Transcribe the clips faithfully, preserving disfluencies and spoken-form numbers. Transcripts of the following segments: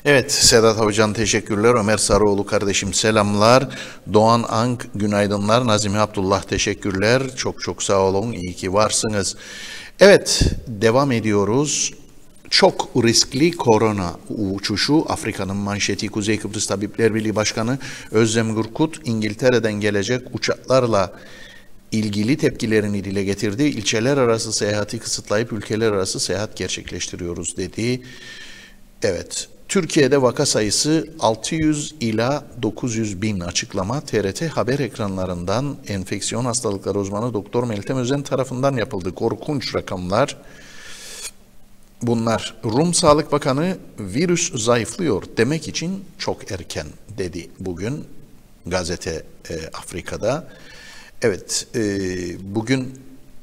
Evet, Sedat Hocam teşekkürler. Ömer Sarıoğlu kardeşim selamlar. Doğan Ank günaydınlar. Nazimi Abdullah teşekkürler. Çok çok sağ olun. İyi ki varsınız. Evet, devam ediyoruz. Çok riskli korona uçuşu. Afrika'nın manşeti. Kuzey Kıbrıs Tabipler Birliği Başkanı Özlem Gürkut İngiltere'den gelecek uçaklarla ilgili tepkilerini dile getirdi. İlçeler arası seyahati kısıtlayıp ülkeler arası seyahat gerçekleştiriyoruz dedi. Evet, Türkiye'de vaka sayısı altı yüz ila dokuz yüz bin açıklama T R T haber ekranlarından enfeksiyon hastalıkları uzmanı Doktor Meltem Özen tarafından yapıldı. Korkunç rakamlar. Bunlar Rum Sağlık Bakanı virüs zayıflıyor demek için çok erken dedi bugün gazete e, Afrika'da. Evet, e, bugün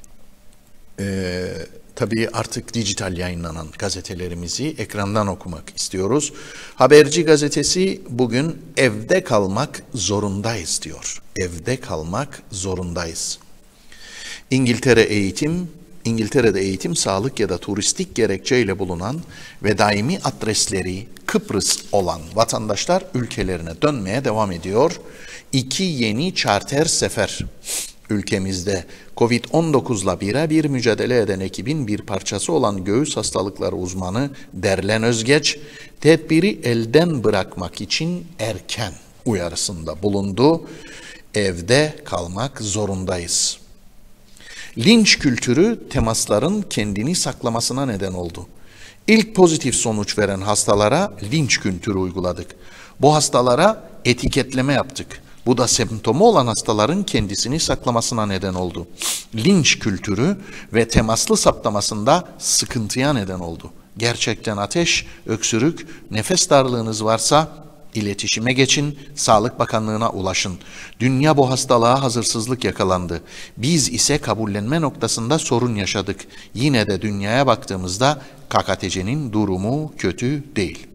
e, tabii artık dijital yayınlanan gazetelerimizi ekrandan okumak istiyoruz. Haberci gazetesi bugün evde kalmak zorundayız diyor. Evde kalmak zorundayız. İngiltere eğitim, İngiltere'de eğitim, sağlık ya da turistik gerekçeyle bulunan ve daimi adresleri Kıbrıs olan vatandaşlar ülkelerine dönmeye devam ediyor. İki yeni charter sefer ülkemizde Covid on dokuzla birebir mücadele eden ekibin bir parçası olan göğüs hastalıkları uzmanı Derlen Özgeç, tedbiri elden bırakmak için erken uyarısında bulundu. Evde kalmak zorundayız. Linç kültürü temasların kendini saklamasına neden oldu. İlk pozitif sonuç veren hastalara linç kültürü uyguladık. Bu hastalara etiketleme yaptık. Bu da semptomu olan hastaların kendisini saklamasına neden oldu. Linç kültürü ve temaslı saptamasında sıkıntıya neden oldu. Gerçekten ateş, öksürük, nefes darlığınız varsa iletişime geçin, Sağlık Bakanlığı'na ulaşın. Dünya bu hastalığa hazırsızlık yakalandı. Biz ise kabullenme noktasında sorun yaşadık. Yine de dünyaya baktığımızda K K T C'nin durumu kötü değil.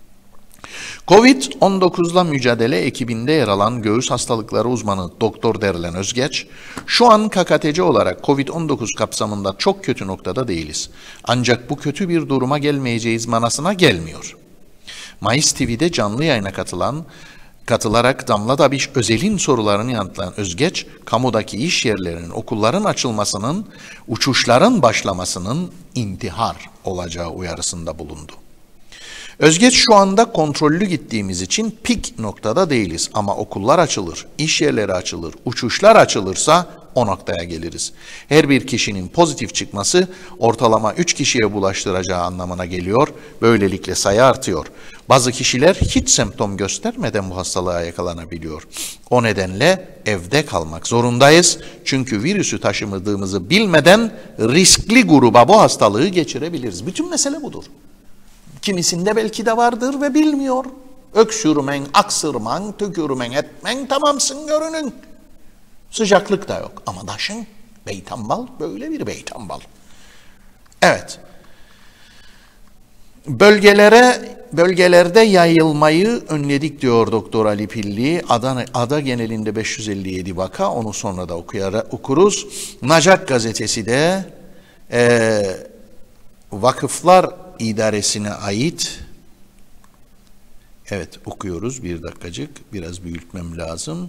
Covid on dokuzla mücadele ekibinde yer alan göğüs hastalıkları uzmanı Doktor Derlen Özgeç, şu an K K T C olarak Covid on dokuz kapsamında çok kötü noktada değiliz. Ancak bu kötü bir duruma gelmeyeceğiz manasına gelmiyor. Mayıs T V'de canlı yayına katılan, katılarak Damla Dabiş Özel'in sorularını yanıtlayan Özgeç, kamudaki iş yerlerinin, okulların açılmasının, uçuşların başlamasının intihar olacağı uyarısında bulundu. Özgeç şu anda kontrollü gittiğimiz için pik noktada değiliz ama okullar açılır, iş yerleri açılır, uçuşlar açılırsa o noktaya geliriz. Her bir kişinin pozitif çıkması ortalama üç kişiye bulaştıracağı anlamına geliyor. Böylelikle sayı artıyor. Bazı kişiler hiç semptom göstermeden bu hastalığa yakalanabiliyor. O nedenle evde kalmak zorundayız. Çünkü virüsü taşımadığımızı bilmeden riskli gruba bu hastalığı geçirebiliriz. Bütün mesele budur. Kimisinde belki de vardır ve bilmiyor. Öksürmen, aksırman, tükürmen, etmen tamamsın görünün. Sıcaklık da yok ama daşın beytambal böyle bir beytambal. Evet. Bölgelere, bölgelerde yayılmayı önledik diyor Doktor Ali Pilli. Ada, ada genelinde beş yüz elli yedi vaka, onu sonra da okuyara, okuruz. Nacak gazetesi de e, vakıflar idaresine ait, evet okuyoruz, bir dakikacık biraz büyütmem lazım.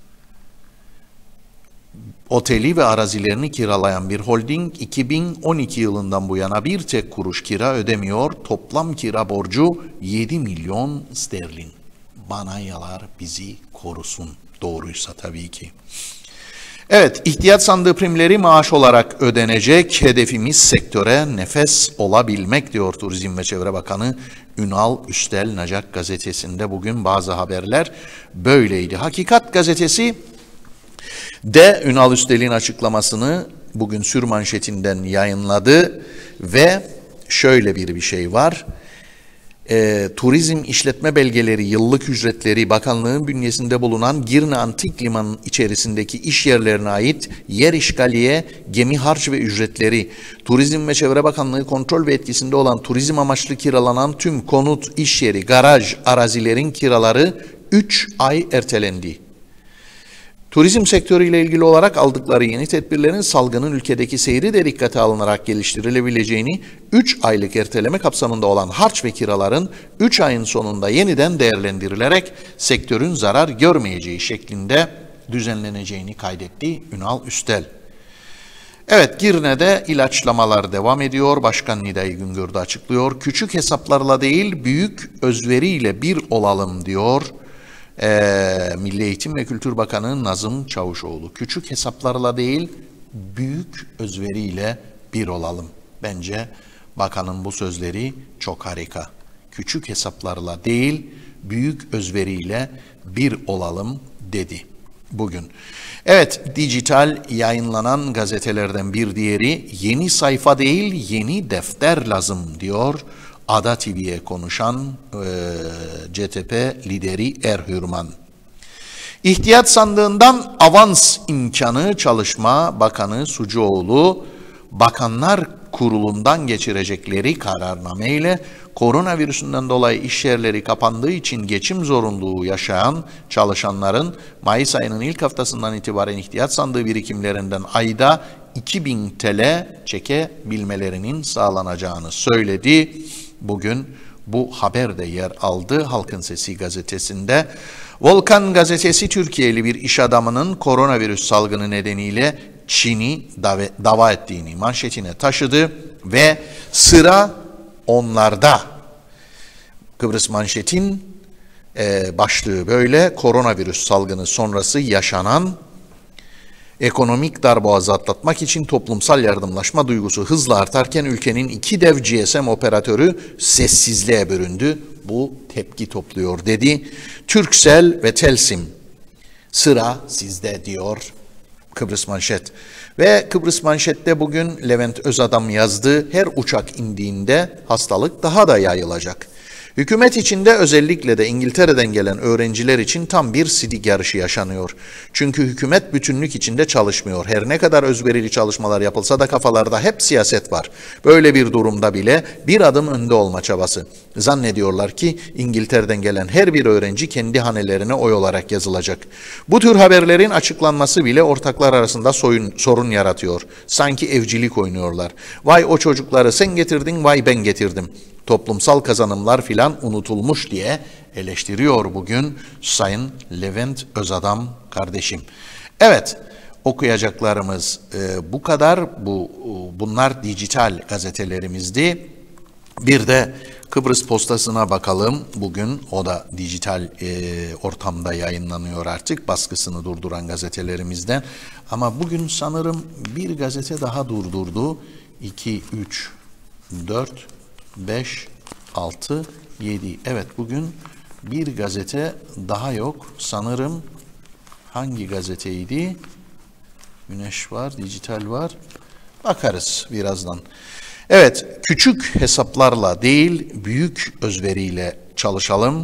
Oteli ve arazilerini kiralayan bir holding iki bin on iki yılından bu yana bir tek kuruş kira ödemiyor. Toplam kira borcu yedi milyon sterlin. Banayalar bizi korusun. Doğruysa tabii ki. Evet, ihtiyat sandığı primleri maaş olarak ödenecek. Hedefimiz sektöre nefes olabilmek diyor Turizm ve Çevre Bakanı Ünal Üstel Nacak gazetesinde bugün bazı haberler böyleydi. Hakikat gazetesi de Ünal Üstel'in açıklamasını bugün sürmanşetinden yayınladı ve şöyle bir bir şey var. E, turizm işletme belgeleri, yıllık ücretleri bakanlığın bünyesinde bulunan Girne Antik Limanı'nın içerisindeki iş yerlerine ait yer işgaliye, gemi harç ve ücretleri, Turizm ve Çevre Bakanlığı kontrol ve etkisinde olan turizm amaçlı kiralanan tüm konut, iş yeri, garaj, arazilerin kiraları üç ay ertelendi. Turizm sektörüyle ilgili olarak aldıkları yeni tedbirlerin salgının ülkedeki seyri de dikkate alınarak geliştirilebileceğini, üç aylık erteleme kapsamında olan harç ve kiraların üç ayın sonunda yeniden değerlendirilerek sektörün zarar görmeyeceği şeklinde düzenleneceğini kaydetti Ünal Üstel. Evet, Girne'de ilaçlamalar devam ediyor. Başkan Nidai Güngör de açıklıyor. Küçük hesaplarla değil, büyük özveriyle bir olalım diyor. Ee, Milli Eğitim ve Kültür Bakanı Nazım Çavuşoğlu. Küçük hesaplarla değil, büyük özveriyle bir olalım. Bence bakanın bu sözleri çok harika. Küçük hesaplarla değil, büyük özveriyle bir olalım dedi bugün. Evet, dijital yayınlanan gazetelerden bir diğeri yeni sayfa değil, yeni defter lazım diyor. Ada T V'ye konuşan e, C T P lideri Erhürman. İhtiyat sandığından avans imkanı Çalışma Bakanı Sucuoğlu, Bakanlar Kurulu'ndan geçirecekleri kararnameyle koronavirüsünden dolayı iş yerleri kapandığı için geçim zorunluluğu yaşayan çalışanların Mayıs ayının ilk haftasından itibaren ihtiyat sandığı birikimlerinden ayda iki bin T L çekebilmelerinin sağlanacağını söyledi. Bugün bu haber de yer aldı Halkın Sesi gazetesinde. Volkan gazetesi Türkiye'li bir iş adamının koronavirüs salgını nedeniyle Çin'i dava, dava ettiğini manşetine taşıdı ve sıra onlarda. Kıbrıs Manşet'in e, başlığı böyle: koronavirüs salgını sonrası yaşanan ekonomik darboğazı atlatmak için toplumsal yardımlaşma duygusu hızla artarken ülkenin iki dev G S M operatörü sessizliğe büründü. Bu tepki topluyor dedi. Turkcell ve Telsim sıra sizde diyor Kıbrıs Manşet. Ve Kıbrıs Manşet'te bugün Levent Özadam yazdı. Her uçak indiğinde hastalık daha da yayılacak. Hükümet içinde özellikle de İngiltere'den gelen öğrenciler için tam bir sidik yarışı yaşanıyor. Çünkü hükümet bütünlük içinde çalışmıyor. Her ne kadar özverili çalışmalar yapılsa da kafalarda hep siyaset var. Böyle bir durumda bile bir adım önde olma çabası. Zannediyorlar ki İngiltere'den gelen her bir öğrenci kendi hanelerine oy olarak yazılacak. Bu tür haberlerin açıklanması bile ortaklar arasında soyun, sorun yaratıyor. Sanki evcilik oynuyorlar. Vay o çocukları sen getirdin, vay ben getirdim. Toplumsal kazanımlar filan unutulmuş diye eleştiriyor bugün Sayın Levent Özadam kardeşim. Evet, okuyacaklarımız e, bu kadar. Bu bunlar dijital gazetelerimizdi. Bir de Kıbrıs Postası'na bakalım. Bugün o da dijital e, ortamda yayınlanıyor artık, baskısını durduran gazetelerimizden. Ama bugün sanırım bir gazete daha durdurdu. iki, üç, dört, beş, altı, yedi. Evet, bugün bir gazete daha yok. Sanırım hangi gazeteydi? Güneş var, dijital var. Bakarız birazdan. Evet, küçük hesaplarla değil, büyük özveriyle çalışalım.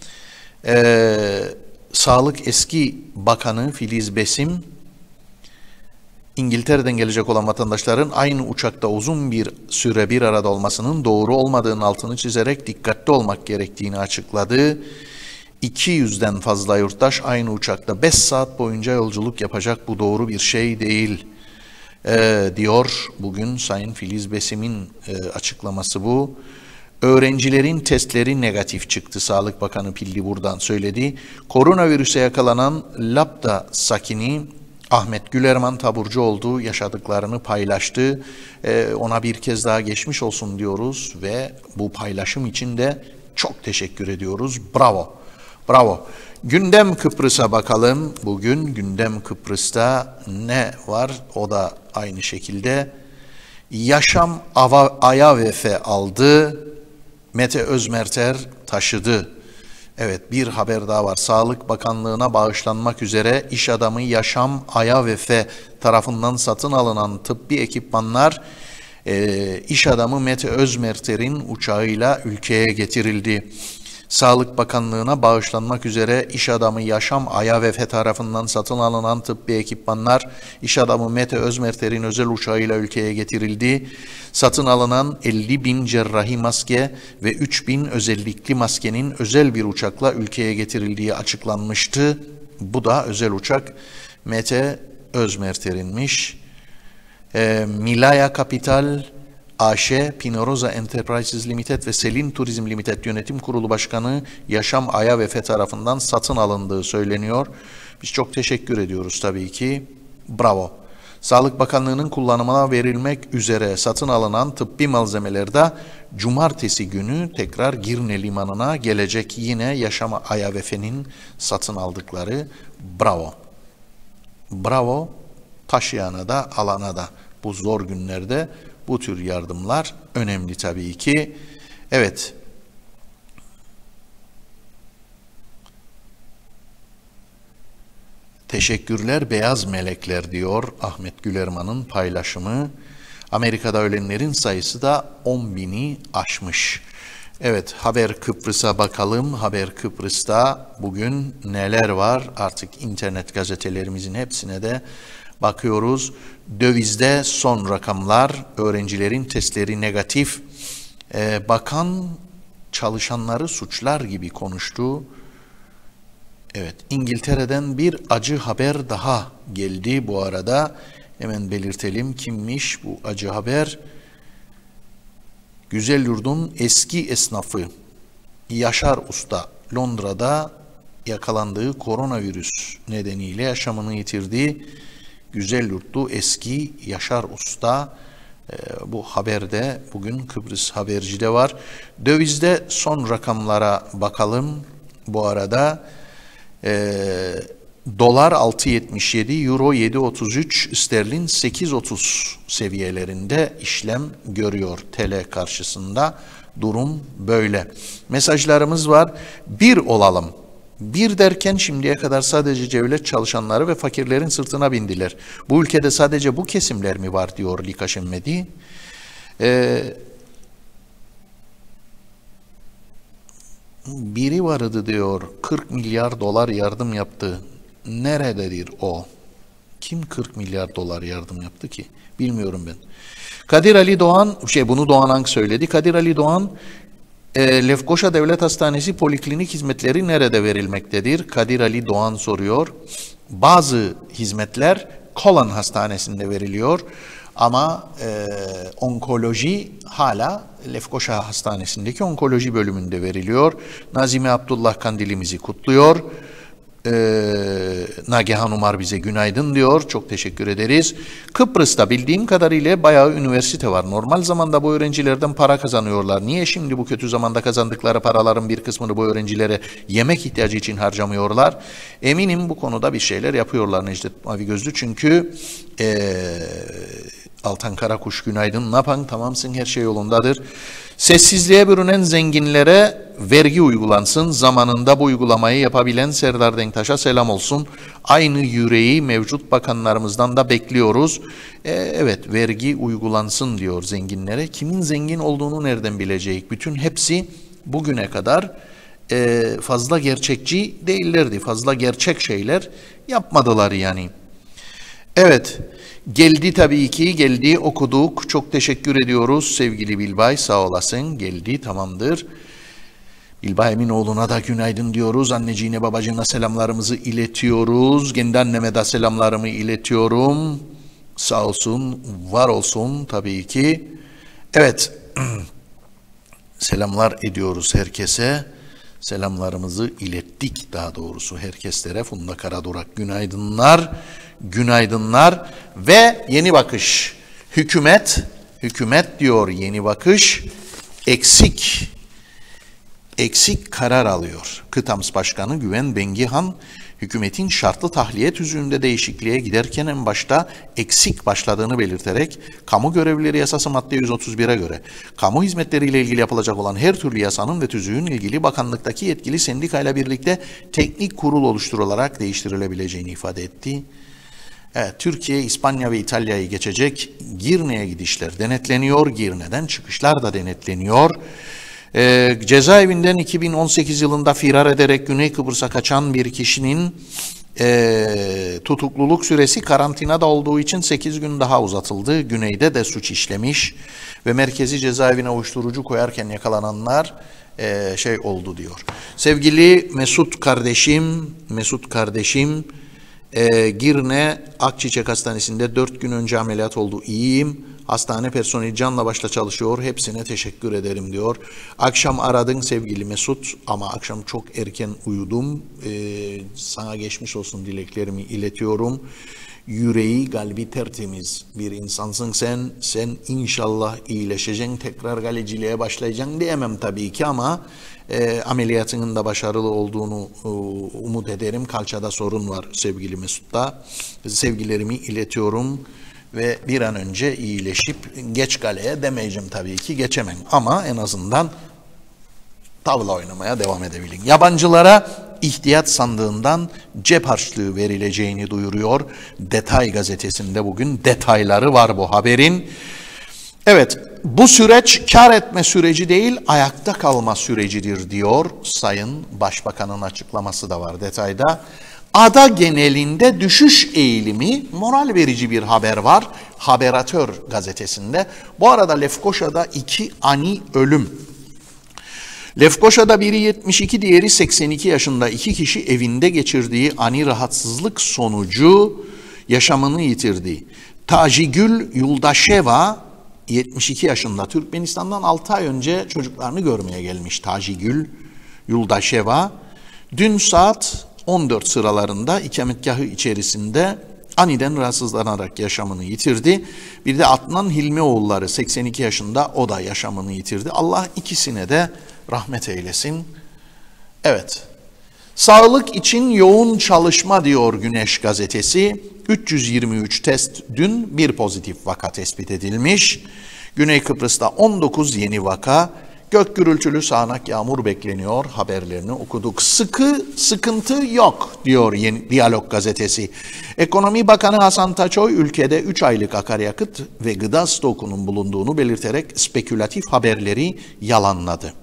Ee, Sağlık eski Bakanı Filiz Besim, İngiltere'den gelecek olan vatandaşların aynı uçakta uzun bir süre bir arada olmasının doğru olmadığının altını çizerek dikkatli olmak gerektiğini açıkladı. iki yüzden fazla yurttaş aynı uçakta beş saat boyunca yolculuk yapacak, bu doğru bir şey değil ee, diyor bugün Sayın Filiz Besim'in e, açıklaması bu. Öğrencilerin testleri negatif çıktı. Sağlık Bakanı Pilli buradan söyledi. Koronavirüse yakalanan Lapta sakini Ahmet Gülerman Taburcuoğlu yaşadıklarını paylaştı. Ee, ona bir kez daha geçmiş olsun diyoruz ve bu paylaşım için de çok teşekkür ediyoruz. Bravo, bravo. Gündem Kıbrıs'a bakalım. Bugün Gündem Kıbrıs'ta ne var? O da aynı şekilde. Yaşam ava, aya vefe aldı. Mete Özmerter taşıdı. Evet, bir haber daha var. Sağlık Bakanlığı'na bağışlanmak üzere iş adamı Yaşam Ayavefe tarafından satın alınan tıbbi ekipmanlar e, iş adamı Mete Özmerter'in uçağıyla ülkeye getirildi. Sağlık Bakanlığı'na bağışlanmak üzere iş adamı Yaşam Ayavefe tarafından satın alınan tıbbi ekipmanlar iş adamı Mete Özmerter'in özel uçağıyla ülkeye getirildi. Satın alınan elli bin cerrahi maske ve üç bin özellikli maskenin özel bir uçakla ülkeye getirildiği açıklanmıştı. Bu da özel uçak Mete Özmerter'inmiş. E, Milaya Kapital A Ş, Pinoroza Enterprises Limited ve Selin Turizm Limited Yönetim Kurulu Başkanı Yaşam Aya ve F tarafından satın alındığı söyleniyor. Biz çok teşekkür ediyoruz tabii ki. Bravo. Sağlık Bakanlığı'nın kullanımına verilmek üzere satın alınan tıbbi malzemeler de cumartesi günü tekrar Girne Limanı'na gelecek. Yine Yaşam Aya ve F'nin satın aldıkları. Bravo. Bravo. Taşıyana da alana da bu zor günlerde bu tür yardımlar önemli tabii ki. Evet. Teşekkürler beyaz melekler diyor Ahmet Gülerman'ın paylaşımı. Amerika'da ölenlerin sayısı da on bini aşmış. Evet, Haber Kıbrıs'a bakalım. Haber Kıbrıs'ta bugün neler var? Artık internet gazetelerimizin hepsine de bakıyoruz. Dövizde son rakamlar, öğrencilerin testleri negatif. Ee, bakan çalışanları suçlar gibi konuştu. Evet, İngiltere'den bir acı haber daha geldi bu arada. Hemen belirtelim kimmiş bu acı haber. Güzelyurt'un eski esnafı Yaşar Usta Londra'da yakalandığı koronavirüs nedeniyle yaşamını yitirdi. Güzelyurtlu eski Yaşar Usta, e, bu haberde bugün Kıbrıs Haberci'de var. Dövizde son rakamlara bakalım bu arada. E, dolar altı yetmiş yedi, euro yedi otuz üç, sterlin sekiz otuz seviyelerinde işlem görüyor. T L karşısında durum böyle. Mesajlarımız var. Bir olalım. Bir derken şimdiye kadar sadece devlet çalışanları ve fakirlerin sırtına bindiler. Bu ülkede sadece bu kesimler mi var diyor Likaşen Medi. Ee, biri vardı diyor kırk milyar dolar yardım yaptı. Nerededir o? Kim kırk milyar dolar yardım yaptı ki? Bilmiyorum ben. Kadir Ali Doğan, şey bunu Doğan Ank söyledi. Kadir Ali Doğan, E, Lefkoşa Devlet Hastanesi poliklinik hizmetleri nerede verilmektedir? Kadir Ali Doğan soruyor. Bazı hizmetler Kolan Hastanesi'nde veriliyor ama e, onkoloji hala Lefkoşa Hastanesi'ndeki onkoloji bölümünde veriliyor. Nazime Abdullah Kandilimizi kutluyor. Ee, Nagihan Umar bize günaydın diyor. Çok teşekkür ederiz. Kıbrıs'ta bildiğim kadarıyla bayağı üniversite var. Normal zamanda bu öğrencilerden para kazanıyorlar. Niye şimdi bu kötü zamanda kazandıkları paraların bir kısmını bu öğrencilere yemek ihtiyacı için harcamıyorlar? Eminim bu konuda bir şeyler yapıyorlar Necdet Mavi Gözlü. Çünkü ee, Altan Karakuş günaydın. Ne yapan? Tamamsın, her şey yolundadır. Sessizliğe bürünen zenginlere vergi uygulansın. Zamanında bu uygulamayı yapabilen Serdar Denktaş'a selam olsun. Aynı yüreği mevcut bakanlarımızdan da bekliyoruz. E, evet, vergi uygulansın diyor zenginlere. Kimin zengin olduğunu nereden bilecek? Bütün hepsi bugüne kadar e, fazla gerçekçi değillerdi. Fazla gerçek şeyler yapmadılar yani. Evet, geldi tabii ki, geldi, okuduk. Çok teşekkür ediyoruz sevgili Bilbay, sağ olasın. Geldi, tamamdır. Bilbay Eminoğlu'na da günaydın diyoruz. Anneciğine, babacığına selamlarımızı iletiyoruz. Kendi anneme de selamlarımı iletiyorum. Sağ olsun, var olsun tabii ki. Evet, selamlar ediyoruz herkese. Selamlarımızı ilettik daha doğrusu herkeslere. Funda Karadurak günaydınlar. Günaydınlar ve Yeni Bakış. Hükümet, hükümet diyor Yeni Bakış, eksik, eksik karar alıyor. Kıtams Başkanı Güven Bengihan, hükümetin şartlı tahliye tüzüğünde değişikliğe giderken en başta eksik başladığını belirterek, kamu görevlileri yasası madde yüz otuz bire göre, kamu hizmetleriyle ilgili yapılacak olan her türlü yasanın ve tüzüğün ilgili bakanlıktaki yetkili sendikayla birlikte teknik kurul oluşturularak değiştirilebileceğini ifade etti. Evet, Türkiye, İspanya ve İtalya'yı geçecek. Girne'ye gidişler denetleniyor. Girne'den çıkışlar da denetleniyor. Ee, cezaevinden iki bin on sekiz yılında firar ederek Güney Kıbrıs'a kaçan bir kişinin e, tutukluluk süresi karantinada olduğu için sekiz gün daha uzatıldı. Güney'de de suç işlemiş ve merkezi cezaevine uyuşturucu koyarken yakalananlar e, şey oldu diyor. Sevgili Mesut kardeşim, Mesut kardeşim, Ee, Girne Akçiçek Hastanesi'nde dört gün önce ameliyat oldu. İyiyim. Hastane personeli canla başla çalışıyor. Hepsine teşekkür ederim diyor. Akşam aradın sevgili Mesut ama akşam çok erken uyudum. Ee, sana geçmiş olsun dileklerimi iletiyorum. Yüreği, kalbi tertemiz bir insansın sen. Sen inşallah iyileşeceksin. Tekrar galeciliğe başlayacaksın diyemem tabii ki ama e, ameliyatının da başarılı olduğunu e, umut ederim. Kalçada sorun var sevgili Mesut'ta. Sevgilerimi iletiyorum ve bir an önce iyileşip geç galeye demeyeceğim tabii ki, geçemem ama en azından tavla oynamaya devam edebilin. Yabancılara ihtiyat sandığından cep harçlığı verileceğini duyuruyor. Detay gazetesinde bugün detayları var bu haberin. Evet, bu süreç kar etme süreci değil, ayakta kalma sürecidir diyor Sayın Başbakan'ın açıklaması da var detayda. Ada genelinde düşüş eğilimi, moral verici bir haber var Haberatör gazetesinde. Bu arada Lefkoşa'da iki ani ölüm. Lefkoşa'da biri yetmiş iki, diğeri seksen iki yaşında iki kişi evinde geçirdiği ani rahatsızlık sonucu yaşamını yitirdi. Tajigül Yuldaşeva yetmiş iki yaşında, Türkmenistan'dan altı ay önce çocuklarını görmeye gelmiş Tajigül Yuldaşeva. Dün saat on dört sıralarında ikametgahı içerisinde aniden rahatsızlanarak yaşamını yitirdi. Bir de Adnan Hilmioğulları seksen iki yaşında, o da yaşamını yitirdi. Allah ikisine de rahmet eylesin. Evet. Sağlık için yoğun çalışma diyor Güneş gazetesi. üç yüz yirmi üç test dün, bir pozitif vaka tespit edilmiş. Güney Kıbrıs'ta on dokuz yeni vaka. Gök gürültülü sağanak yağmur bekleniyor haberlerini okuduk. Sıkı sıkıntı yok diyor Yeni Diyalog gazetesi. Ekonomi Bakanı Hasan Taçoy ülkede üç aylık akaryakıt ve gıda stokunun bulunduğunu belirterek spekülatif haberleri yalanladı.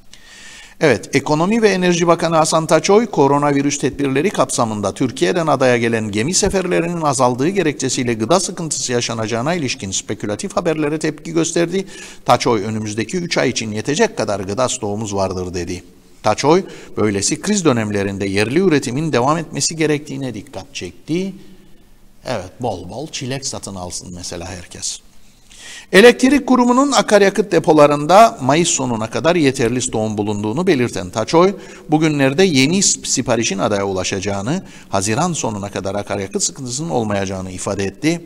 Evet, Ekonomi ve Enerji Bakanı Hasan Taçoy, koronavirüs tedbirleri kapsamında Türkiye'den adaya gelen gemi seferlerinin azaldığı gerekçesiyle gıda sıkıntısı yaşanacağına ilişkin spekülatif haberlere tepki gösterdi. Taçoy, önümüzdeki üç ay için yetecek kadar gıda stoğumuz vardır dedi. Taçoy, böylesi kriz dönemlerinde yerli üretimin devam etmesi gerektiğine dikkat çekti. Evet, bol bol çilek satın alsın mesela herkes. Elektrik Kurumu'nun akaryakıt depolarında Mayıs sonuna kadar yeterli stoğun bulunduğunu belirten Taçoy, bugünlerde yeni siparişin adaya ulaşacağını, Haziran sonuna kadar akaryakıt sıkıntısının olmayacağını ifade etti.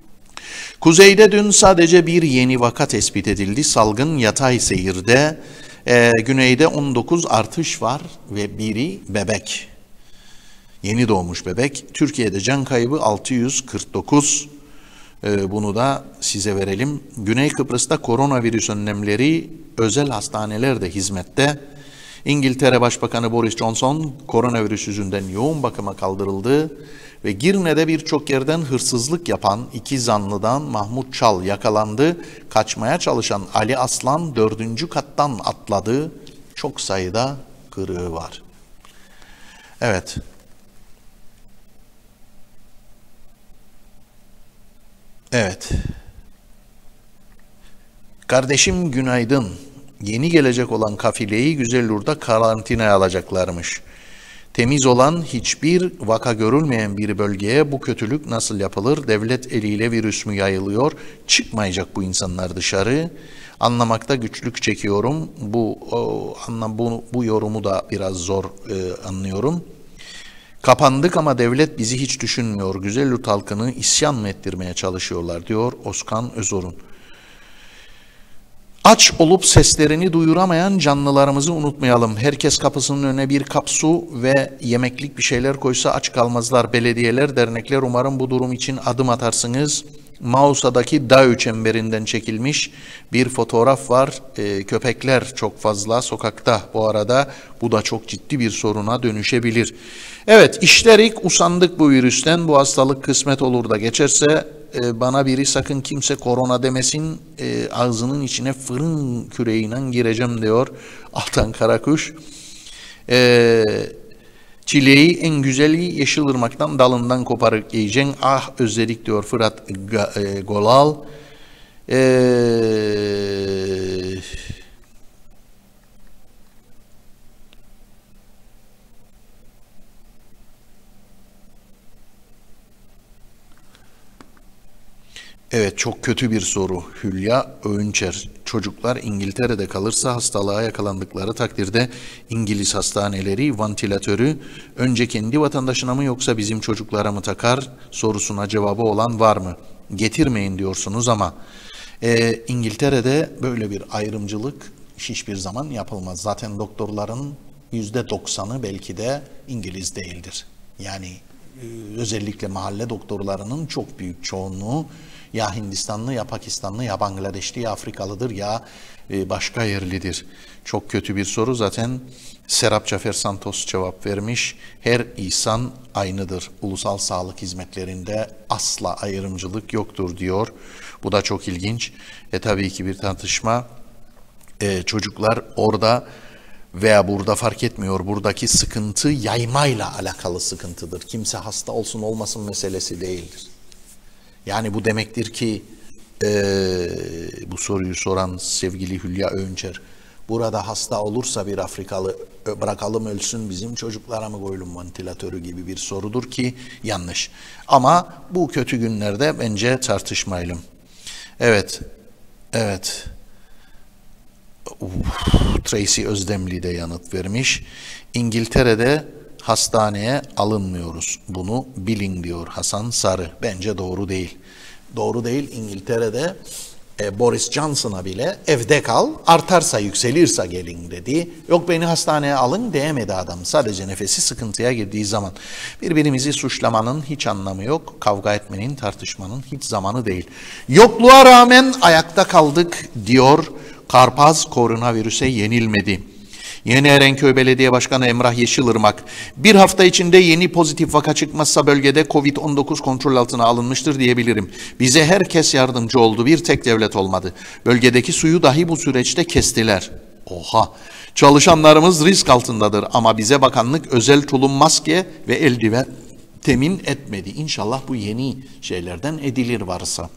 Kuzeyde dün sadece bir yeni vaka tespit edildi. Salgın yatay seyirde. Ee, güneyde on dokuz artış var ve biri bebek. Yeni doğmuş bebek. Türkiye'de can kaybı altı yüz kırk dokuz. Bunu da size verelim. Güney Kıbrıs'ta koronavirüs önlemleri özel hastanelerde hizmette. İngiltere Başbakanı Boris Johnson koronavirüs yüzünden yoğun bakıma kaldırıldı ve Girne'de birçok yerden hırsızlık yapan iki zanlıdan Mahmut Çal yakalandı. Kaçmaya çalışan Ali Aslan dördüncü kattan atladı. Çok sayıda kırığı var. Evet. Evet. Kardeşim günaydın. Yeni gelecek olan kafileyi Güzellur'da karantinaya alacaklarmış. Temiz olan, hiçbir vaka görülmeyen bir bölgeye bu kötülük nasıl yapılır? Devlet eliyle virüs mü yayılıyor? Çıkmayacak bu insanlar dışarı. Anlamakta güçlük çekiyorum. Bu o, anlam bu, bu yorumu da biraz zor e, anlıyorum. Kapandık ama devlet bizi hiç düşünmüyor. Güzellurt halkını isyan mı ettirmeye çalışıyorlar diyor Özkan Özorun. Aç olup seslerini duyuramayan canlılarımızı unutmayalım. Herkes kapısının önüne bir kap su ve yemeklik bir şeyler koysa aç kalmazlar. Belediyeler, dernekler umarım bu durum için adım atarsınız. Mausa'daki Dağı çemberinden çekilmiş bir fotoğraf var. Ee, köpekler çok fazla sokakta bu arada. Bu da çok ciddi bir soruna dönüşebilir. Evet, işlerik, usandık bu virüsten. Bu hastalık kısmet olur da geçerse e, bana biri sakın kimse korona demesin. E, ağzının içine fırın küreğiyle gireceğim diyor Altan Karakuş. Eee... Çileği en güzeli Yeşilırmak'tan dalından koparıp yiyeceksin. Ah özledik diyor Fırat e, Golal. Eee... Evet, çok kötü bir soru. Hülya Öğünçer. Çocuklar İngiltere'de kalırsa hastalığa yakalandıkları takdirde İngiliz hastaneleri vantilatörü önce kendi vatandaşına mı yoksa bizim çocuklara mı takar sorusuna cevabı olan var mı? Getirmeyin diyorsunuz ama e, İngiltere'de böyle bir ayrımcılık hiçbir zaman yapılmaz. Zaten doktorların yüzde doksanı belki de İngiliz değildir. Yani e, özellikle mahalle doktorlarının çok büyük çoğunluğu ya Hindistanlı, ya Pakistanlı, ya Bangladeşli, ya Afrikalıdır, ya başka yerlidir. Çok kötü bir soru. Zaten Serap Cafer Santos cevap vermiş. Her insan aynıdır. Ulusal sağlık hizmetlerinde asla ayrımcılık yoktur diyor. Bu da çok ilginç. E tabii ki bir tartışma. E, çocuklar orada veya burada fark etmiyor. Buradaki sıkıntı yaymayla alakalı sıkıntıdır. Kimse hasta olsun olmasın meselesi değildir. Yani bu demektir ki e, bu soruyu soran sevgili Hülya Öğünçer, burada hasta olursa bir Afrikalı bırakalım ölsün bizim çocuklara mı koyalım vantilatörü gibi bir sorudur ki yanlış. Ama bu kötü günlerde bence tartışmayalım. Evet, evet. Uf, Tracy Özdemli de yanıt vermiş. İngiltere'de hastaneye alınmıyoruz. Bunu bilin diyor Hasan Sarı. Bence doğru değil. Doğru değil. İngiltere'de e, Boris Johnson'a bile evde kal, artarsa yükselirse gelin dedi. Yok beni hastaneye alın diyemedi adam. Sadece nefesi sıkıntıya girdiği zaman. Birbirimizi suçlamanın hiç anlamı yok. Kavga etmenin, tartışmanın hiç zamanı değil. Yokluğa rağmen ayakta kaldık diyor. Karpaz koronavirüse yenilmedi. Yeni Erenköy Belediye Başkanı Emrah Yeşilırmak, bir hafta içinde yeni pozitif vaka çıkmazsa bölgede kovid on dokuz kontrol altına alınmıştır diyebilirim. Bize herkes yardımcı oldu, bir tek devlet olmadı. Bölgedeki suyu dahi bu süreçte kestiler. Oha! Çalışanlarımız risk altındadır ama bize bakanlık özel tulum, maske ve eldiven temin etmedi. İnşallah bu yeni şeylerden edilir varsa.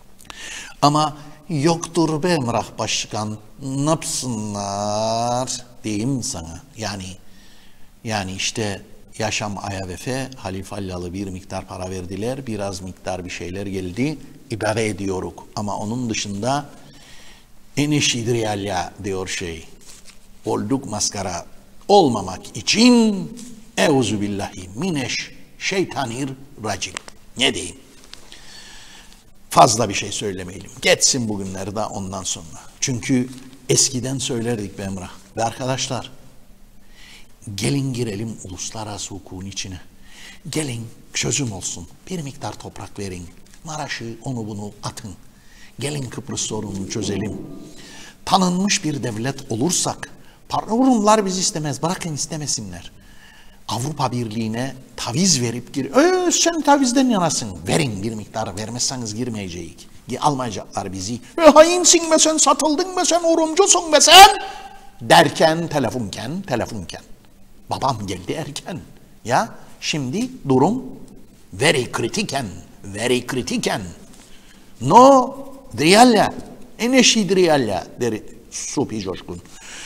Ama yoktur be Emrah Başkan, ne yapsınlar diyeyim sana. Yani yani işte Yaşam A Y V F, Halif Allalı bir miktar para verdiler, biraz miktar bir şeyler geldi, idare ediyoruz. Ama onun dışında eneşidriyalya diyor şey, olduk maskara olmamak için euzubillahi mineş şeytanir racim. Ne diyeyim? Fazla bir şey söylemeyelim. Geçsin bugünlerde ondan sonra. Çünkü eskiden söylerdik be Emrah. Ve arkadaşlar, gelin girelim uluslararası hukukun içine. Gelin çözüm olsun. Bir miktar toprak verin. Maraş'ı onu bunu atın. Gelin Kıbrıs sorununu çözelim. Tanınmış bir devlet olursak, Rumlar bizi istemez. Bırakın istemesinler. Avrupa Birliği'ne taviz verip gir. Ee, sen tavizden yanasın. Verin bir miktar. Vermezseniz girmeyeceğiz. Almayacaklar bizi. E, hainsin be sen, satıldın be sen, orumcusun be sen. Derken telefonken, telefonken. Babam geldi erken. Ya şimdi durum very kritiken, very kritiken. No driyalla, eneşi driyalla deri Supi Coşkun.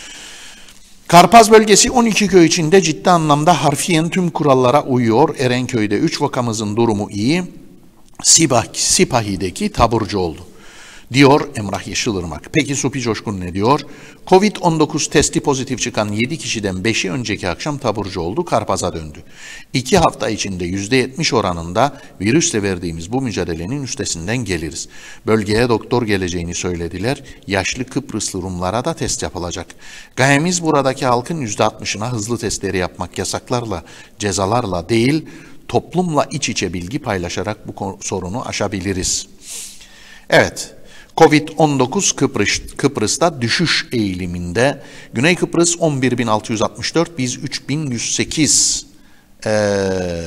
Karpaz bölgesi on iki köy içinde ciddi anlamda harfiyen tüm kurallara uyuyor. Erenköy'de üç vakamızın durumu iyi. Sipah, Sipahi'deki taburcu oldu diyor Emrah Yeşilırmak. Peki Supi Coşkun ne diyor? kovid on dokuz testi pozitif çıkan yedi kişiden beşi önceki akşam taburcu oldu, Karpaz'a döndü. iki hafta içinde yüzde yetmiş oranında virüsle verdiğimiz bu mücadelenin üstesinden geliriz. Bölgeye doktor geleceğini söylediler. Yaşlı Kıbrıslı Rumlara da test yapılacak. Gayemiz buradaki halkın yüzde altmışına hızlı testleri yapmak, yasaklarla, cezalarla değil, toplumla iç içe bilgi paylaşarak bu sorunu aşabiliriz. Evet. kovid on dokuz Kıbrıs, Kıbrıs'ta düşüş eğiliminde. Güney Kıbrıs on bir bin altı yüz altmış dört, biz üç bin yüz sekiz ee,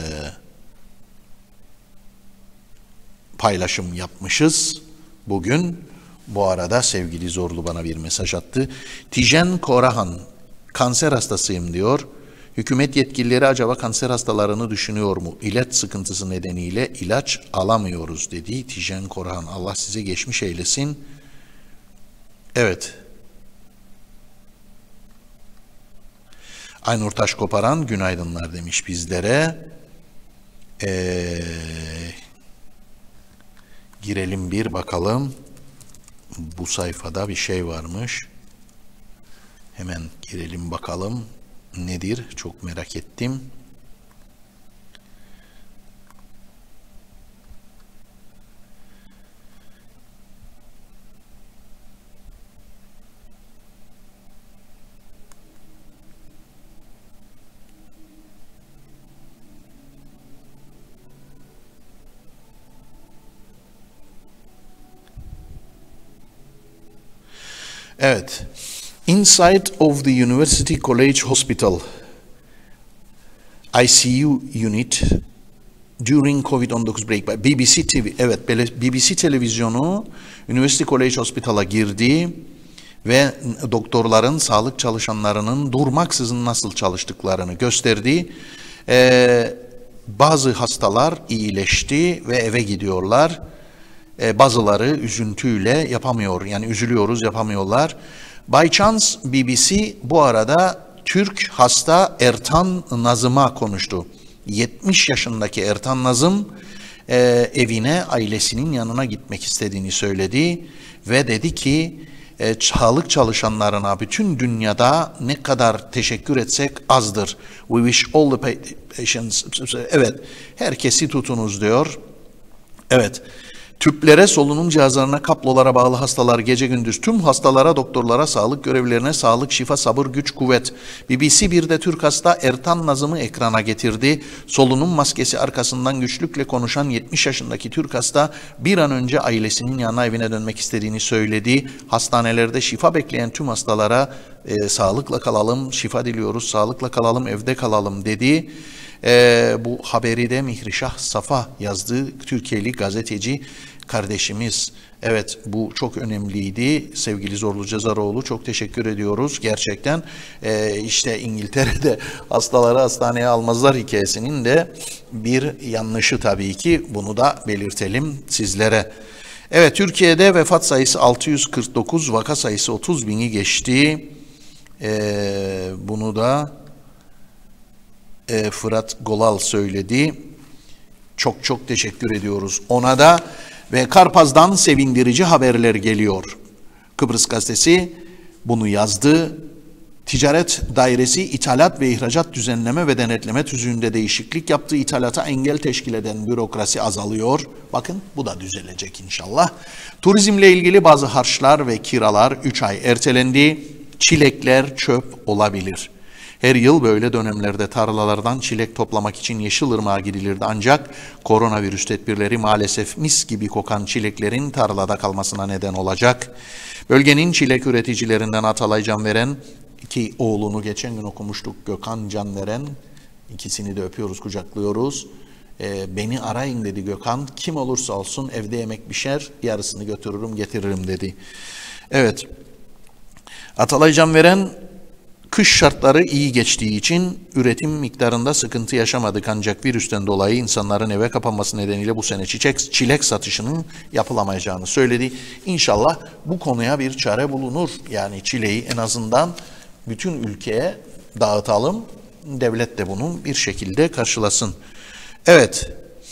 paylaşım yapmışız bugün. Bu arada sevgili Zorlu bana bir mesaj attı. Tijen Korahan, kanser hastasıyım diyor. Hükümet yetkilileri acaba kanser hastalarını düşünüyor mu? İlaç sıkıntısı nedeniyle ilaç alamıyoruz dedi Tijen Korhan. Allah size geçmiş eylesin. Evet. Aynur Taşkoparan günaydınlar demiş bizlere. Ee, girelim bir bakalım. Bu sayfada bir şey varmış. Hemen girelim bakalım. Nedir? Çok merak ettim. Evet. Inside of the University College Hospital I C U unit during COVID on dokuz break. B B C T V, evet, B B C televizyonu University College Hospital'a girdi ve doktorların, sağlık çalışanlarının durmaksızın nasıl çalıştıklarını gösterdi. Ee, bazı hastalar iyileşti ve eve gidiyorlar. Ee, bazıları üzüntüyle yapamıyor, yani üzülüyoruz, yapamıyorlar. By chance B B C bu arada Türk hasta Ertan Nazım'a konuştu. yetmiş yaşındaki Ertan Nazım e, evine, ailesinin yanına gitmek istediğini söyledi ve dedi ki e, sağlık çalışanlarına bütün dünyada ne kadar teşekkür etsek azdır. We wish all the patients, evet, herkesi tutunuz diyor. Evet. Tüplere, solunum cihazlarına, kablolara bağlı hastalar, gece gündüz tüm hastalara, doktorlara, sağlık görevlilerine sağlık, şifa, sabır, güç, kuvvet. B B C bir'de Türk hasta Ertan Nazım'ı ekrana getirdi. Solunum maskesi arkasından güçlükle konuşan yetmiş yaşındaki Türk hasta bir an önce ailesinin yanına, evine dönmek istediğini söyledi. Hastanelerde şifa bekleyen tüm hastalara e, sağlıkla kalalım, şifa diliyoruz, sağlıkla kalalım, evde kalalım dedi. Ee, bu haberi de Mihrişah Safa yazdı, Türkiye'li gazeteci kardeşimiz. Evet, bu çok önemliydi. Sevgili Zorlu Cezaroğlu, çok teşekkür ediyoruz. Gerçekten e, işte İngiltere'de hastaları hastaneye almazlar hikayesinin de bir yanlışı tabii ki. Bunu da belirtelim sizlere. Evet, Türkiye'de vefat sayısı altı yüz kırk dokuz, vaka sayısı otuz bini geçti. Ee, bunu da E, Fırat Golal söyledi. Çok çok teşekkür ediyoruz ona da. Ve Karpaz'dan sevindirici haberler geliyor. Kıbrıs Gazetesi bunu yazdı. Ticaret Dairesi ithalat ve ihracat düzenleme ve denetleme tüzüğünde değişiklik yaptı. İthalata engel teşkil eden bürokrasi azalıyor. Bakın, bu da düzelecek inşallah. Turizmle ilgili bazı harçlar ve kiralar üç ay ertelendi. Çilekler çöp olabilir. Her yıl böyle dönemlerde tarlalardan çilek toplamak için Yeşilırmak'a gidilirdi, ancak koronavirüs tedbirleri maalesef mis gibi kokan çileklerin tarlada kalmasına neden olacak. Bölgenin çilek üreticilerinden Atalay Canveren, iki oğlunu geçen gün okumuştuk, Gökhan Canveren, ikisini de öpüyoruz, kucaklıyoruz. E, beni arayın dedi Gökhan, kim olursa olsun evde yemek pişer, yarısını götürürüm getiririm dedi. Evet, Atalay Canveren, kış şartları iyi geçtiği için üretim miktarında sıkıntı yaşamadık, ancak virüsten dolayı insanların eve kapanması nedeniyle bu sene çiçek, çilek satışının yapılamayacağını söyledi. İnşallah bu konuya bir çare bulunur. Yani çileği en azından bütün ülkeye dağıtalım. Devlet de bunu bir şekilde karşılasın. Evet.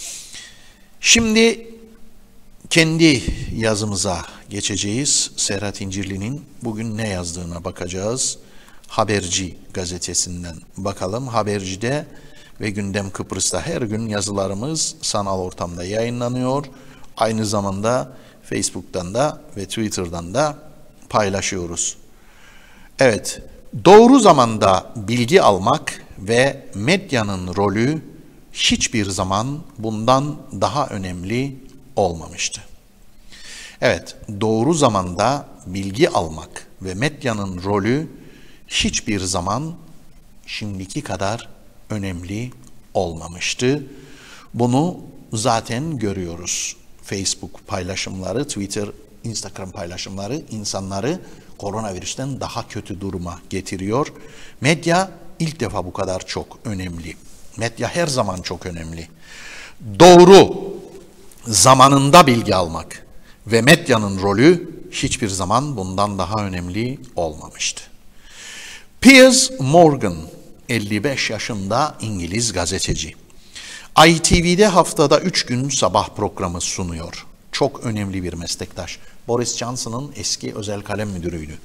Şimdi kendi yazımıza geçeceğiz. Serhat İncirli'nin bugün ne yazdığına bakacağız. Haberci gazetesinden bakalım. Haberci'de ve Gündem Kıbrıs'ta her gün yazılarımız sanal ortamda yayınlanıyor. Aynı zamanda Facebook'tan da ve Twitter'dan da paylaşıyoruz. Evet, doğru zamanda bilgi almak ve medyanın rolü hiçbir zaman bundan daha önemli olmamıştı. Evet, doğru zamanda bilgi almak ve medyanın rolü hiçbir zaman şimdiki kadar önemli olmamıştı. Bunu zaten görüyoruz. Facebook paylaşımları, Twitter, Instagram paylaşımları insanları koronavirüsten daha kötü duruma getiriyor. Medya ilk defa bu kadar çok önemli. Medya her zaman çok önemli. Doğru zamanında bilgi almak ve medyanın rolü hiçbir zaman bundan daha önemli olmamıştı. Piers Morgan, elli beş yaşında İngiliz gazeteci. I T V'de haftada üç gün sabah programı sunuyor. Çok önemli bir meslektaş. Boris Johnson'ın eski özel kalem müdürüydü.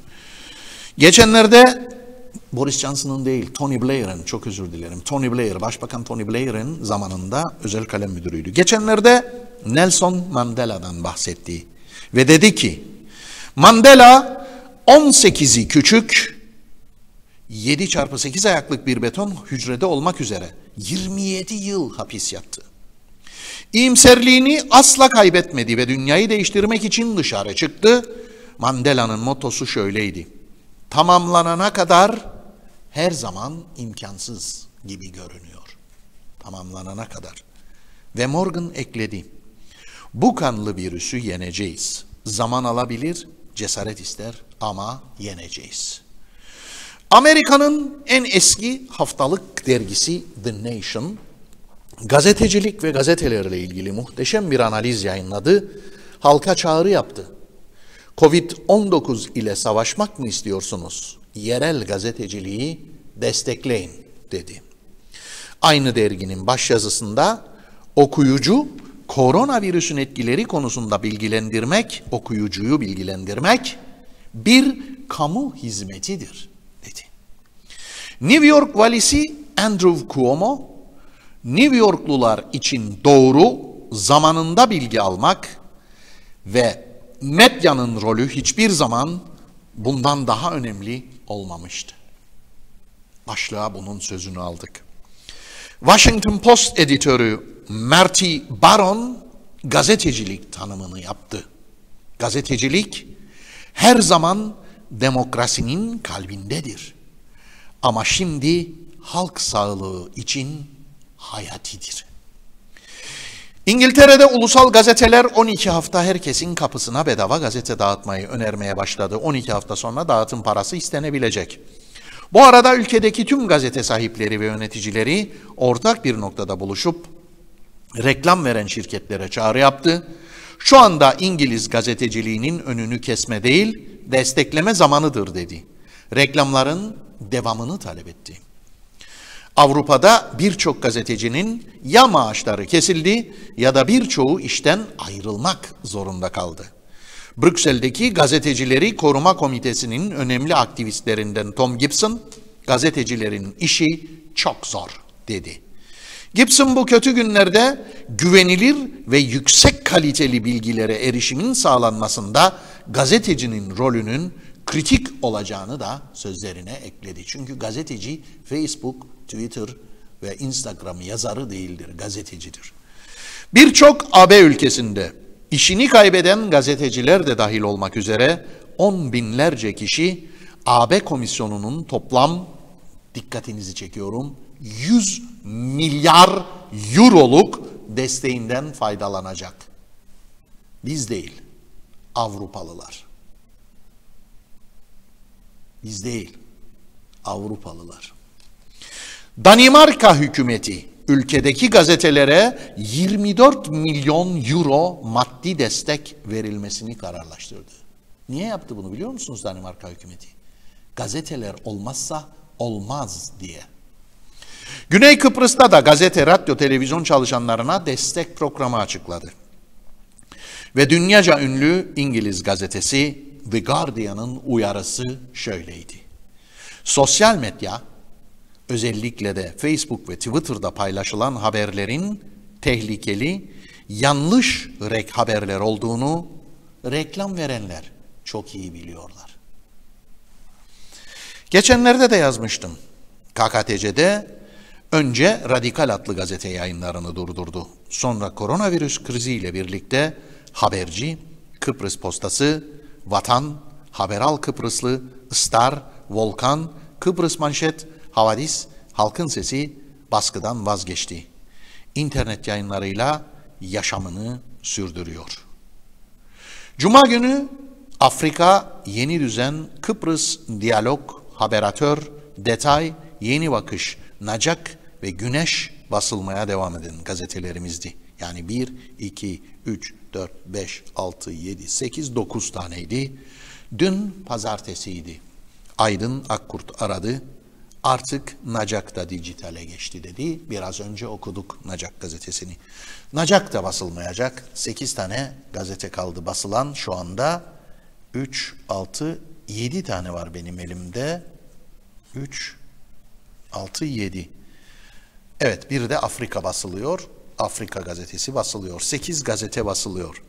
Geçenlerde Boris Johnson'ın değil, Tony Blair'ın, çok özür dilerim. Tony Blair, Başbakan Tony Blair'ın zamanında özel kalem müdürüydü. Geçenlerde Nelson Mandela'dan bahsetti. Ve dedi ki, Mandela on sekizi küçük, yedi çarpı sekiz ayaklık bir beton hücrede olmak üzere yirmi yedi yıl hapis yattı. İyimserliğini asla kaybetmedi ve dünyayı değiştirmek için dışarı çıktı. Mandela'nın mottosu şöyleydi: tamamlanana kadar her zaman imkansız gibi görünüyor. Tamamlanana kadar. Ve Morgan ekledi: bu kanlı virüsü yeneceğiz. Zaman alabilir, cesaret ister ama yeneceğiz. Amerika'nın en eski haftalık dergisi The Nation, gazetecilik ve gazetelerle ilgili muhteşem bir analiz yayınladı, halka çağrı yaptı. kovid on dokuz ile savaşmak mı istiyorsunuz? Yerel gazeteciliği destekleyin dedi. Aynı derginin başyazısında okuyucu koronavirüsün etkileri konusunda bilgilendirmek, okuyucuyu bilgilendirmek bir kamu hizmetidir dedi. New York valisi Andrew Cuomo, New Yorklular için doğru, zamanında bilgi almak ve medyanın rolü hiçbir zaman bundan daha önemli olmamıştı. Başlığa bunun sözünü aldık. Washington Post editörü Marty Baron gazetecilik tanımını yaptı. Gazetecilik her zaman demokrasinin kalbindedir. Ama şimdi halk sağlığı için hayatidir. İngiltere'de ulusal gazeteler on iki hafta herkesin kapısına bedava gazete dağıtmayı önermeye başladı. on iki hafta sonra dağıtım parası istenebilecek. Bu arada ülkedeki tüm gazete sahipleri ve yöneticileri ortak bir noktada buluşup reklam veren şirketlere çağrı yaptı. Şu anda İngiliz gazeteciliğinin önünü kesme değil, destekleme zamanıdır dedi. Reklamların devamını talep etti. Avrupa'da birçok gazetecinin ya maaşları kesildi ya da birçoğu işten ayrılmak zorunda kaldı. Brüksel'deki Gazetecileri Koruma Komitesi'nin önemli aktivistlerinden Tom Gibson, gazetecilerin işi çok zor dedi. Gibson bu kötü günlerde güvenilir ve yüksek kaliteli bilgilere erişimin sağlanmasında gazetecinin rolünün kritik olacağını da sözlerine ekledi. Çünkü gazeteci Facebook, Twitter ve Instagram yazarı değildir, gazetecidir. Birçok A B ülkesinde işini kaybeden gazeteciler de dahil olmak üzere on binlerce kişi A B Komisyonu'nun toplam, dikkatinizi çekiyorum, yüz milyar euroluk desteğinden faydalanacak. Biz değil, Avrupalılar. Biz değil, Avrupalılar. Danimarka hükümeti ülkedeki gazetelere yirmi dört milyon euro maddi destek verilmesini kararlaştırdı. Niye yaptı bunu biliyor musunuz Danimarka hükümeti? Gazeteler olmazsa olmaz diye. Güney Kıbrıs'ta da gazete, radyo, televizyon çalışanlarına destek programı açıkladı. Ve dünyaca ünlü İngiliz gazetesi The Guardian'ın uyarısı şöyleydi. Sosyal medya, özellikle de Facebook ve Twitter'da paylaşılan haberlerin tehlikeli, yanlış rek haberler olduğunu reklam verenler çok iyi biliyorlar. Geçenlerde de yazmıştım. K K T C'de önce Radikal adlı gazete yayınlarını durdurdu. Sonra koronavirüs kriziyle birlikte Haberci, Kıbrıs Postası, Vatan, Haberal Kıbrıslı, Star, Volkan, Kıbrıs Manşet, Havadis, Halkın Sesi baskıdan vazgeçti. İnternet yayınlarıyla yaşamını sürdürüyor. Cuma günü Afrika, Yeni Düzen, Kıbrıs, Diyalog, Haberatör, Detay, Yeni Bakış, Nacak ve Güneş basılmaya devam eden gazetelerimizdi. Yani bir, iki, üç, dört, beş, altı, yedi, sekiz, dokuz taneydi. Dün pazartesiydi. Aydın Akkurt aradı. Artık Nacak da dijitale geçti dedi. Biraz önce okuduk Nacak gazetesini. Nacak da basılmayacak. sekiz tane gazete kaldı basılan. Şu anda üç, altı, yedi tane var benim elimde. üç, altı, yedi. Evet, bir de Afrika basılıyor. Afrika gazetesi basılıyor. sekiz gazete basılıyor.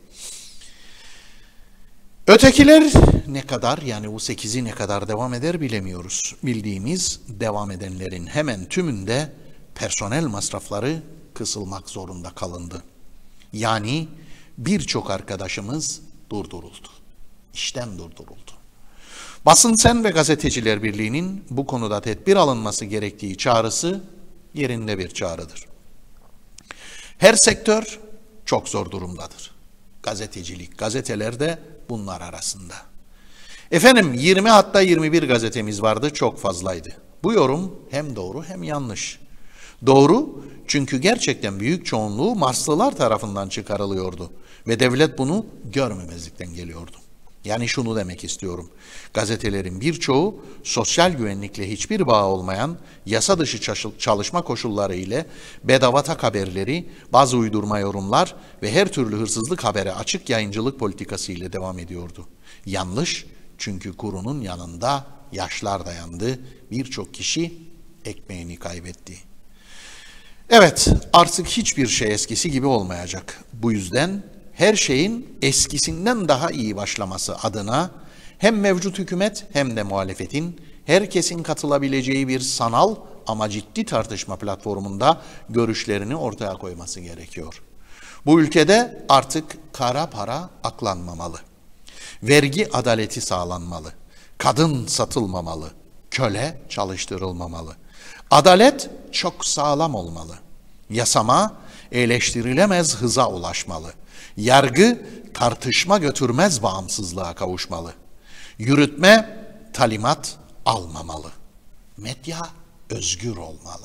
Ötekiler ne kadar, yani bu sekizi ne kadar devam eder bilemiyoruz. Bildiğimiz devam edenlerin hemen tümünde personel masrafları kısılmak zorunda kalındı. Yani birçok arkadaşımız durduruldu. İşten durduruldu. Basın Sen ve Gazeteciler Birliği'nin bu konuda tedbir alınması gerektiği çağrısı yerinde bir çağrıdır. Her sektör çok zor durumdadır. Gazetecilik, gazeteler de bunlar arasında. Efendim yirmi hatta yirmi bir gazetemiz vardı, çok fazlaydı. Bu yorum hem doğru hem yanlış. Doğru çünkü gerçekten büyük çoğunluğu Marslılar tarafından çıkarılıyordu ve devlet bunu görmemezlikten geliyordu. Yani şunu demek istiyorum. Gazetelerin birçoğu sosyal güvenlikle hiçbir bağı olmayan yasa dışı çalışma koşulları ile bedava tak haberleri, bazı uydurma yorumlar ve her türlü hırsızlık habere açık yayıncılık politikası ile devam ediyordu. Yanlış çünkü kurunun yanında yaşlar dayandı. Birçok kişi ekmeğini kaybetti. Evet, artık hiçbir şey eskisi gibi olmayacak. Bu yüzden her şeyin eskisinden daha iyi başlaması adına hem mevcut hükümet hem de muhalefetin herkesin katılabileceği bir sanal ama ciddi tartışma platformunda görüşlerini ortaya koyması gerekiyor. Bu ülkede artık kara para aklanmamalı. Vergi adaleti sağlanmalı. Kadın satılmamalı. Köle çalıştırılmamalı. Adalet çok sağlam olmalı. Yasama eleştirilemez hıza ulaşmalı. Yargı tartışma götürmez bağımsızlığa kavuşmalı. Yürütme talimat almamalı. Medya özgür olmalı.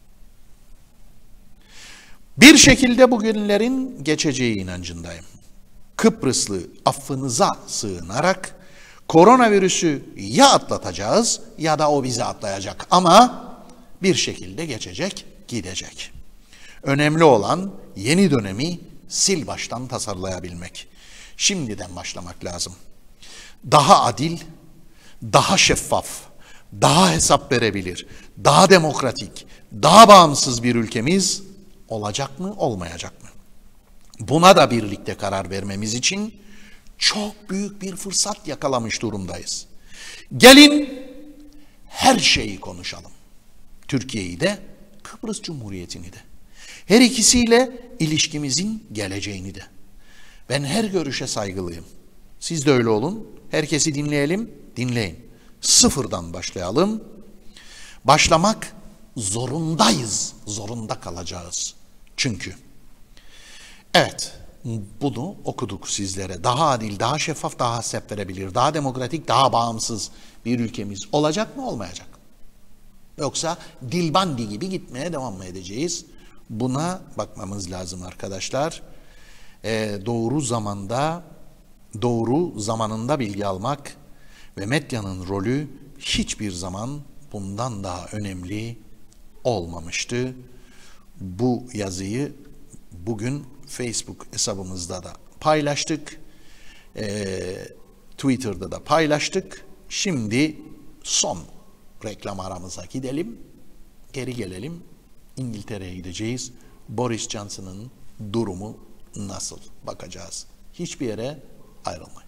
Bir şekilde bugünlerin geçeceği inancındayım. Kıbrıslı affınıza sığınarak koronavirüsü ya atlatacağız ya da o bizi atlayacak ama bir şekilde geçecek, gidecek. Önemli olan yeni dönemi sil baştan tasarlayabilmek. Şimdiden başlamak lazım. Daha adil, daha şeffaf, daha hesap verebilir, daha demokratik, daha bağımsız bir ülkemiz olacak mı, olmayacak mı? Buna da birlikte karar vermemiz için çok büyük bir fırsat yakalamış durumdayız. Gelin her şeyi konuşalım. Türkiye'yi de, Kıbrıs Cumhuriyeti'ni de. Her ikisiyle ilişkimizin geleceğini de. Ben her görüşe saygılıyım. Siz de öyle olun. Herkesi dinleyelim, dinleyin. Sıfırdan başlayalım. Başlamak zorundayız, zorunda kalacağız. Çünkü evet, bunu okuduk sizlere. Daha adil, daha şeffaf, daha hesap verebilir, daha demokratik, daha bağımsız bir ülkemiz olacak mı, olmayacak? Yoksa Dilbandi gibi gitmeye devam mı edeceğiz? Buna bakmamız lazım arkadaşlar. Ee, doğru zamanda, doğru zamanında bilgi almak ve medyanın rolü hiçbir zaman bundan daha önemli olmamıştı. Bu yazıyı bugün Facebook hesabımızda da paylaştık. Ee, Twitter'da da paylaştık. Şimdi son reklam aramıza gidelim. Geri gelelim. İngiltere'ye gideceğiz. Boris Johnson'ın durumu nasıl? Bakacağız. Hiçbir yere ayrılmayın.